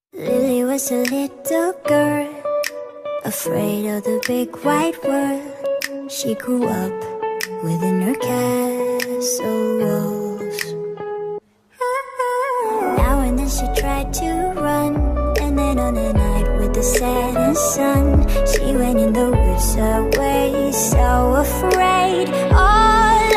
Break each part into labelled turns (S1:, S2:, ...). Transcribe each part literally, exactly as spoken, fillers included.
S1: Lily was a little girl, afraid of the big wide world. She grew up within her castle walls. Now and then she tried to run, and then on a night with the setting sun, she went in the woods away, so afraid, all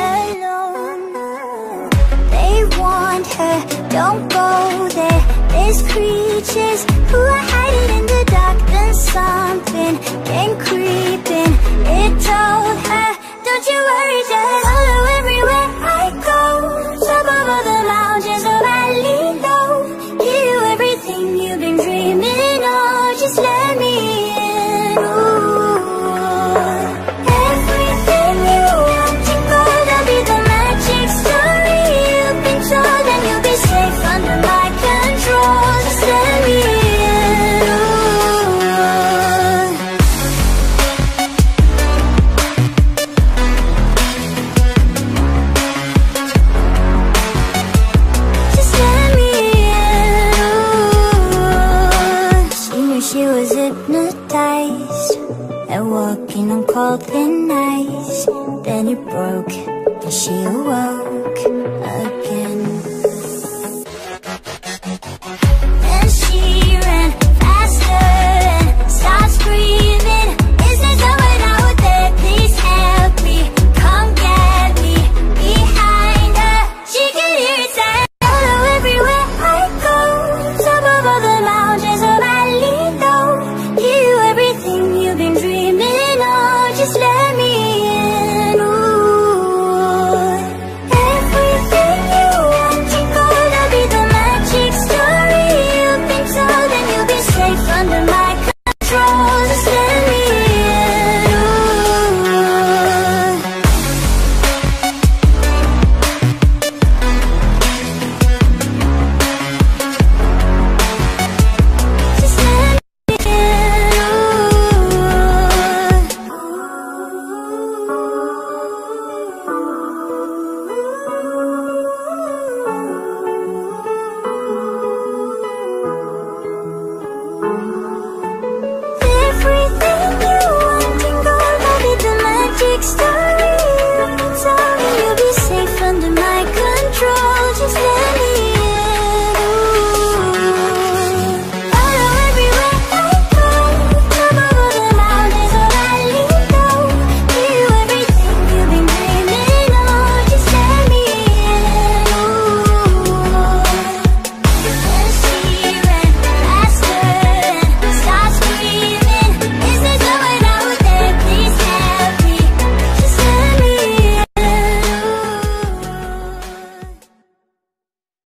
S1: alone. They warned her, don't go there, there's creatures who are hiding in the dark. Then something came creeping, it told her, don't you worry, just follow everywhere I go. Top of all the mountains, the valley low, give you everything you've been dreaming of. Just let me in. Ooh. Everything you want to go, that'll be the magic story you've been told, and you'll be safe under my control. Just let me in. Ooh. Just let me in. Ooh. She knew she was hypnotized and walking on cold thin ice. Then it broke and she awoke.